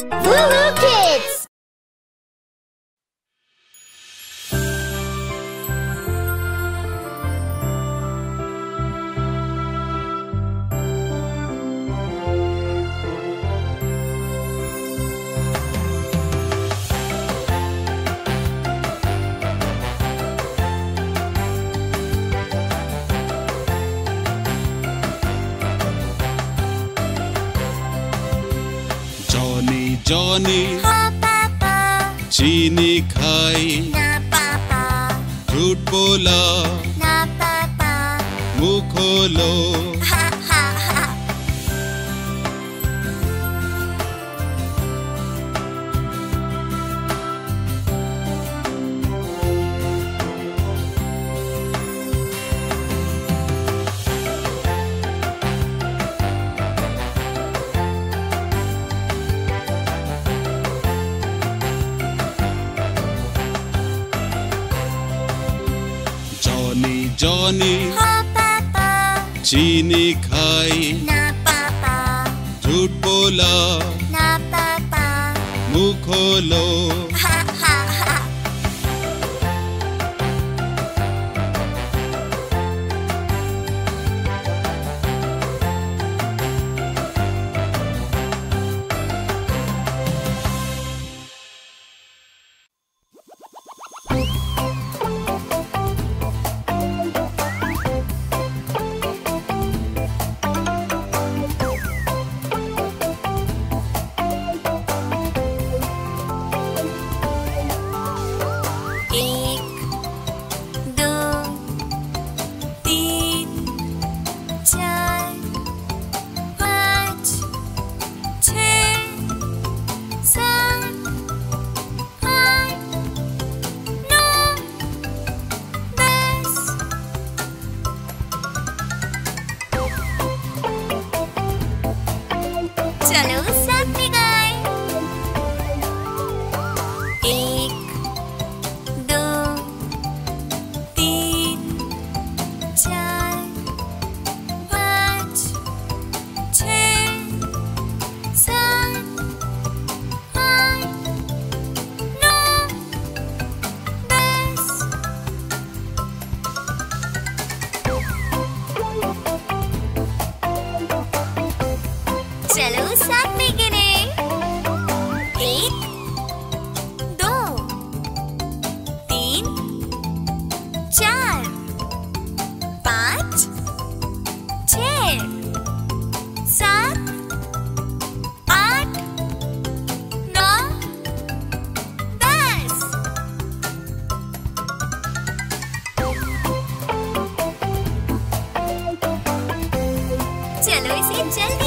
Woo Kids! Johny Johny हाँ पापा चीनी खाई ना पापा झूठ बोला ना पापा मुंह खोलो हा हा हा Johny Johny हाँ पापा चीनी खाई ना पापा झूठ बोला ना पापा मुंह खोलो हा हा हा चलो साथ में गाएं। 1 2 3 4 5 6 7 8 9 10 चलो साथ में गिने। 1 2 3 4 5 6 7 8 9 10 चलो इसे जल्दी